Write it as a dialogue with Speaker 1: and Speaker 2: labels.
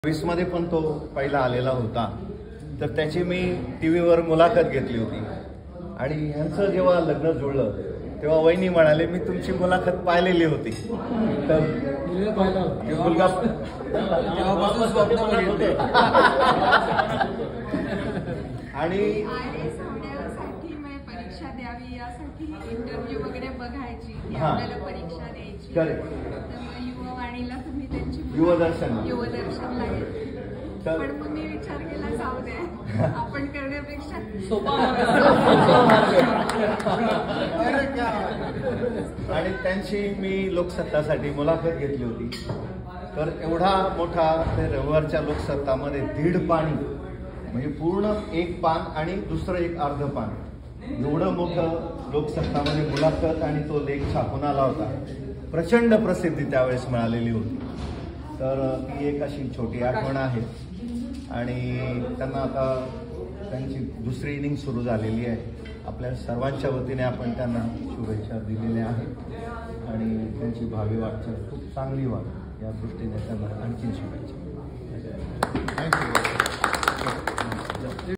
Speaker 1: 20 मध्ये पण तो पहिला आलेला होता, तर त्याची मी टीव्हीवर मुलाखत घेतली होती आणि ह्यांचं जेव्हा लग्न जुळलं तेव्हा वहिनी म्हणाले मी तुमची मुलाखत पाहिलेली होती, तर मुलगा
Speaker 2: आणि परीक्षा द्यावी यासाठी इंटरव्ह्यू वगैरे बघायची, आपल्याला परीक्षा द्यायची, तर युवावाणीला तुम्ही त्यांची युवदर्शनला पण मग मी विचार केला जाऊ दे आपण करण्यापेक्षा
Speaker 1: आणि त्यांची मी लोकसत्तासाठी मुलाखत घेतली होती, तर एवढा मोठा ते रविवारच्या लोकसत्तामध्ये 1.5 पानी म्हणजे पूर्ण 1 पान आणि दुसरं 1 अर्ध पान एवढं मोठं लोकसत्तामध्ये मुलाखत आणि तो लेख छापून आला होता. प्रचंड प्रसिद्धी त्यावेळेस मिळालेली होती. तर ती एक अशी छोटी आठवण आहे आणि त्यांना आता त्यांची दुसरी इनिंग सुरू झालेली आहे. आपल्या सर्वांच्या वतीने आपण त्यांना शुभेच्छा दिलेल्या आहेत आणि त्यांची भावी वाटचाल खूप चांगली व्हावी या दृष्टीने त्यांना आणखी शुभेच्छा. थँक्यू.